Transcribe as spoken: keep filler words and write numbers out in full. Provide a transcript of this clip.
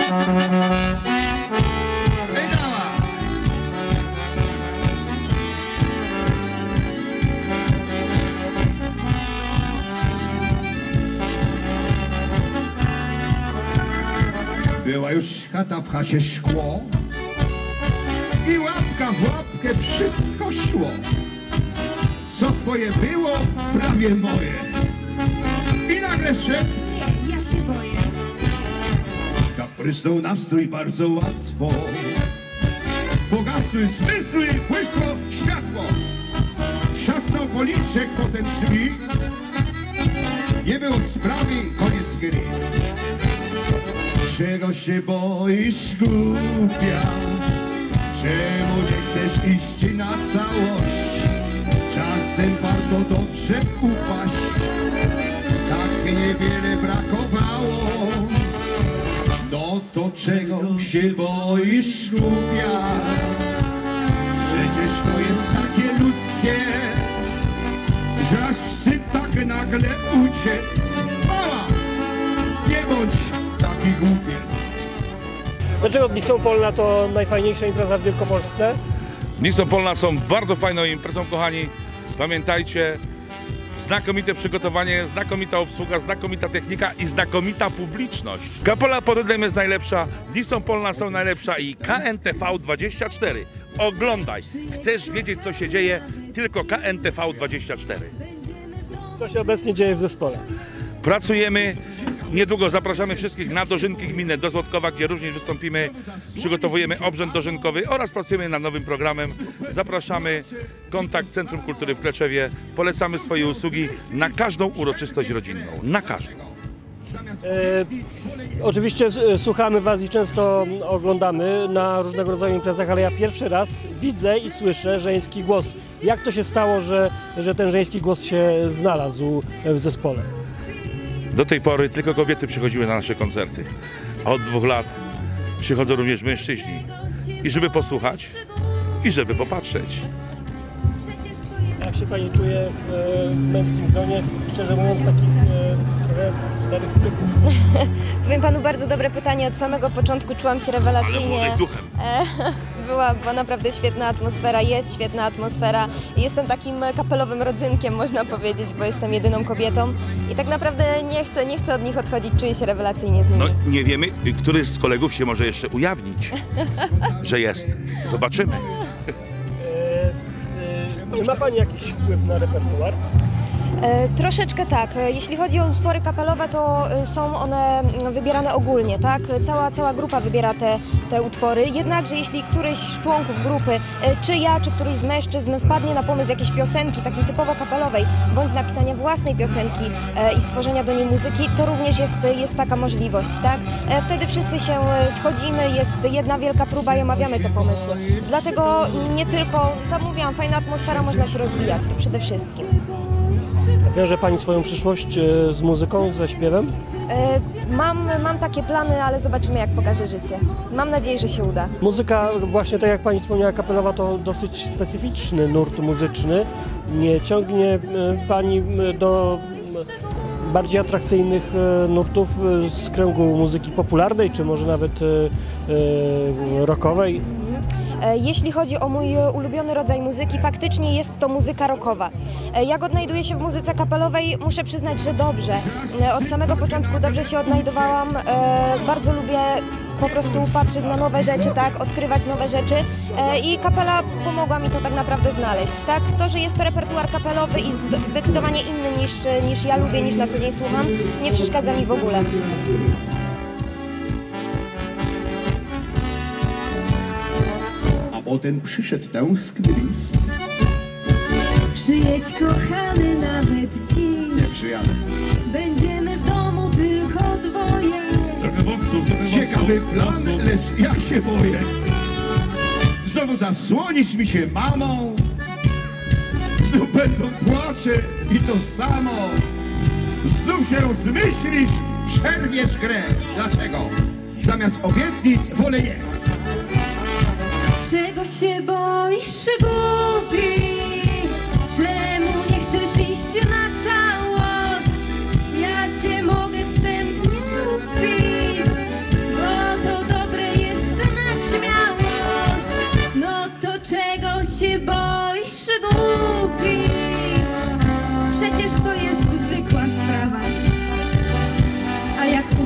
Była już chata w chacie szkło i łapka w łapkę wszystko szło. Co twoje było, prawie moje. I nagle szept. Nie, ja się boję. Kaprysnął nastrój bardzo łatwo. Pogasły zmysły, błysło światło. Trzasnął policzek, potem drzwi. Nie było sprawy, koniec gry. Czego się boisz, głupia? Czemu nie chcesz iść na całość? Czasem warto dobrze upaść. Tak niewiele brakowało. No to czego się boisz, głupia? Przecież to jest takie ludzkie, że aż wstyd tak nagle uciec. Mała, nie bądź taki głupiec. Dlaczego Dni są Polna to najfajniejsza impreza w Wielkopolsce? Dni są Polna są bardzo fajną imprezą, kochani. Pamiętajcie, znakomite przygotowanie, znakomita obsługa, znakomita technika i znakomita publiczność. Kapela pod Rydlem jest najlepsza, Dni są Polna są najlepsza i K N T V dwadzieścia cztery. Oglądaj. Chcesz wiedzieć, co się dzieje? Tylko K N T V dwadzieścia cztery. Co się obecnie dzieje w zespole? Pracujemy. Niedługo zapraszamy wszystkich na dożynki gminne do Złotkowa, gdzie również wystąpimy. Przygotowujemy obrzęd dożynkowy oraz pracujemy nad nowym programem. Zapraszamy. Kontakt Centrum Kultury w Kleczewie. Polecamy swoje usługi na każdą uroczystość rodzinną. Na każdą. E, oczywiście s- słuchamy Was i często oglądamy na różnego rodzaju imprezach, ale ja pierwszy raz widzę i słyszę żeński głos. Jak to się stało, że, że ten żeński głos się znalazł w zespole? Do tej pory tylko kobiety przychodziły na nasze koncerty, a od dwóch lat przychodzą również mężczyźni. I żeby posłuchać, i żeby popatrzeć. Jak się Pani czuje w e, męskim gronie, szczerze mówiąc, takich e, trochę starych typów? Powiem Panu, bardzo dobre pytanie. Od samego początku czułam się Ale rewelacyjnie. młodych duchem. E, była, była naprawdę świetna atmosfera, jest świetna atmosfera. Jestem takim kapelowym rodzynkiem, można powiedzieć, bo jestem jedyną kobietą i tak naprawdę nie chcę, nie chcę od nich odchodzić, czuję się rewelacyjnie z nimi. No nie wiemy, który z kolegów się może jeszcze ujawnić, że jest. Zobaczymy. E, e, czy ma Pani jakiś wpływ na repertuar? E, troszeczkę tak. E, Jeśli chodzi o utwory kapelowe, to e, są one mm, wybierane ogólnie, tak? Cała, cała grupa wybiera te, te utwory. Jednakże jeśli któryś z członków grupy, e, czy ja, czy któryś z mężczyzn wpadnie na pomysł jakiejś piosenki, takiej typowo kapelowej, bądź napisania własnej piosenki e, i stworzenia do niej muzyki, to również jest, jest taka możliwość, tak? E, wtedy wszyscy się e, schodzimy, jest jedna wielka próba i omawiamy te pomysły. Dlatego nie tylko, tak mówiłam, fajna atmosfera, można się rozwijać, to przede wszystkim. Wiąże Pani swoją przyszłość e, z muzyką, ze śpiewem? E, Mam, mam takie plany, ale zobaczymy, jak pokaże życie. Mam nadzieję, że się uda. Muzyka, właśnie tak jak Pani wspomniała, kapelowa to dosyć specyficzny nurt muzyczny. Nie ciągnie e, Pani m, do m, bardziej atrakcyjnych e, nurtów e, z kręgu muzyki popularnej, czy może nawet e, e, rockowej? E, Jeśli chodzi o mój e, ulubiony rodzaj muzyki, faktycznie jest to muzyka rockowa. E, Jak odnajduję się w muzyce kapelowej? Muszę przyznać, że dobrze. E, Od samego początku dobrze się odnajdowałam. E, Bardzo lubię po prostu patrzeć na nowe rzeczy, tak, odkrywać nowe rzeczy e, i kapela pomogła mi to tak naprawdę znaleźć, tak. To, że jest to repertuar kapelowy i zd- zdecydowanie inny niż, niż ja lubię, niż na co dzień słucham, nie przeszkadza mi w ogóle. Potem przyszedł tęskny list. Przyjedź kochany nawet dziś. Nie przyjadę. Będziemy w domu tylko dwoje. Trochę wowców, trochę Ciekawy plan, lecz ja się boję. Znowu zasłonisz mi się mamą. Znów będą płacze i to samo. Znów się rozmyślisz, przerwiesz grę. Dlaczego? Zamiast obietnic wolę nie. Czego się boisz, głupi? Czemu nie chcesz iść na całość? Ja się mogę wstępnie upić, bo to